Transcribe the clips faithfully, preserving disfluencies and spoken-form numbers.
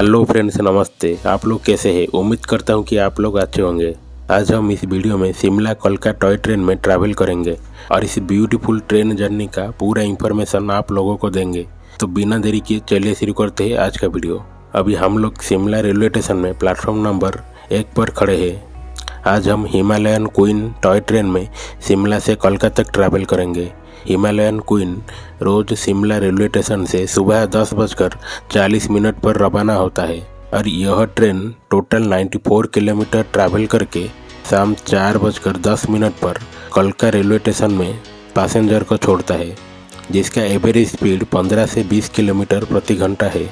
Hello friends, नमस्ते। आप लोग कैसे हैं? उम्मीद करता हूं कि आप लोग अच्छे होंगे। आज हम इस वीडियो में शिमला कलका टॉय ट्रेन में ट्रैवल करेंगे और इस ब्यूटीफुल ट्रेन जर्नी का पूरा इंफॉर्मेशन आप लोगों को देंगे। तो बिना देरी किए चलिए शुरू करते हैं आज का वीडियो। अभी हम लोग शिमला रेलवे स्टेशन में प्लेटफॉर्म नंबर एक पर खड़े हैं। आज हम हिमालयन क्वीन टॉय ट्रेन में शिमला से कोलकाता तक ट्रैवल करेंगे। हिमालयन क्वीन रोज शिमला रेलवे स्टेशन से सुबह दस बजकर चालीस मिनट पर रवाना होता है और यह ट्रेन टोटल चौरानवे किलोमीटर ट्रैवल करके शाम चार बजकर दस मिनट पर कलका रेलवे स्टेशन में पैसेंजर को छोड़ता है, जिसका एवरेज स्पीड पंद्रह से बीस किलोमीटर प्रति घंटा है।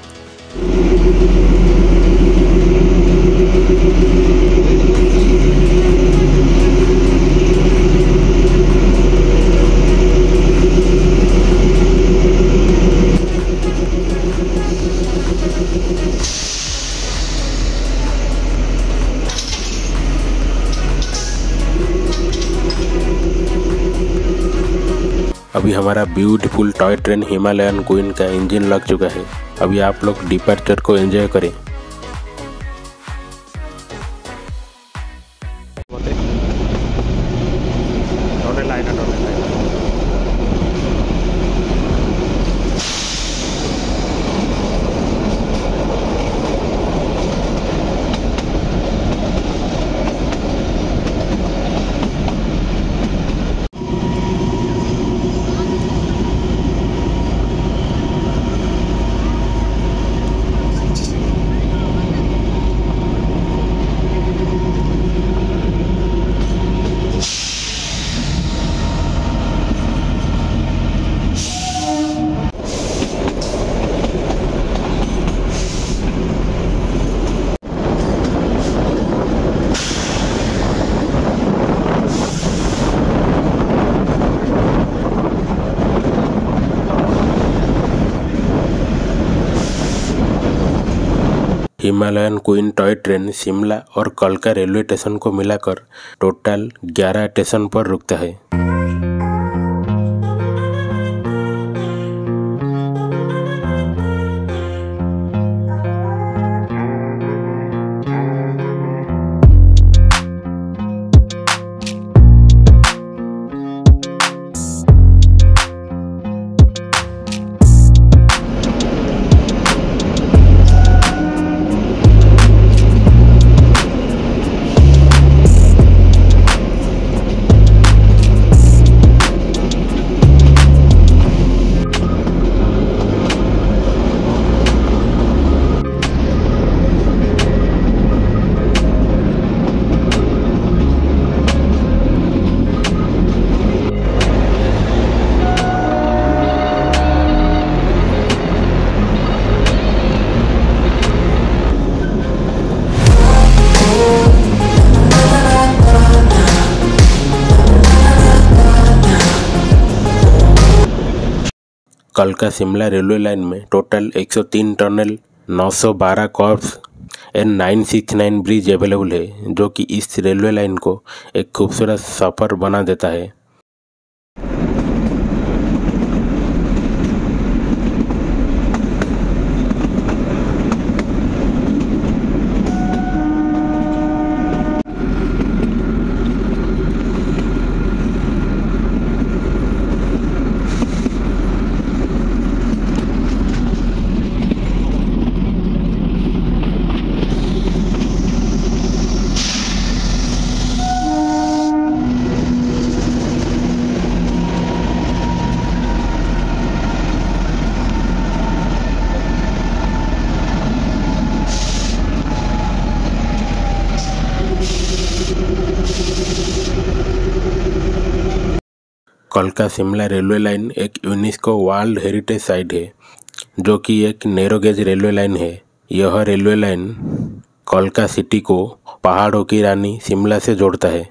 अभी हमारा beautiful toy train Himalayan queen का इंजन लग चुका है। अभी आप लोग डिपार्चर को एंजॉय करें। Himalayan queen toy train Shimla और कलका रेलवे स्टेशन को मिलाकर टोटल ग्यारह स्टेशन पर रुकता है। कलका शिमला रेलवे लाइन में टोटल एक सौ तीन टनल, नौ सौ बारह कॉर्ब्स एंड नौ सौ उनहत्तर ब्रिज अवेलेबल है, जो कि इस रेलवे लाइन को एक खूबसूरत सफ़र बना देता है। कलका शिमला रेलवे लाइन एक यूनेस्को वर्ल्ड हेरिटेज साइट है, जो कि एक नैरो गेज रेलवे लाइन है। यह रेलवे लाइन कलका सिटी को पहाड़ों की रानी शिमला से जोड़ता है।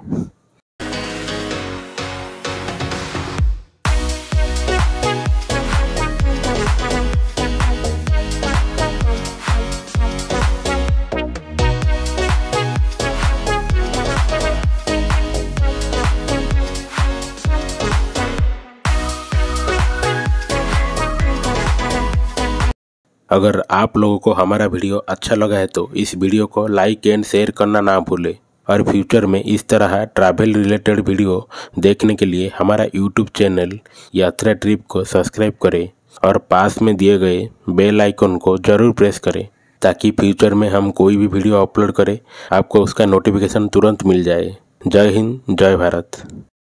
अगर आप लोगों को हमारा वीडियो अच्छा लगा है तो इस वीडियो को लाइक एंड शेयर करना ना भूलें और फ्यूचर में इस तरह ट्रैवल रिलेटेड वीडियो देखने के लिए हमारा यूट्यूब चैनल यात्रा ट्रिप को सब्सक्राइब करें और पास में दिए गए बेल आइकन को जरूर प्रेस करें ताकि फ्यूचर में हम कोई भी वीडियो अपलोड करें आपको उसका नोटिफिकेशन तुरंत मिल जाए। जय हिंद, जय भारत।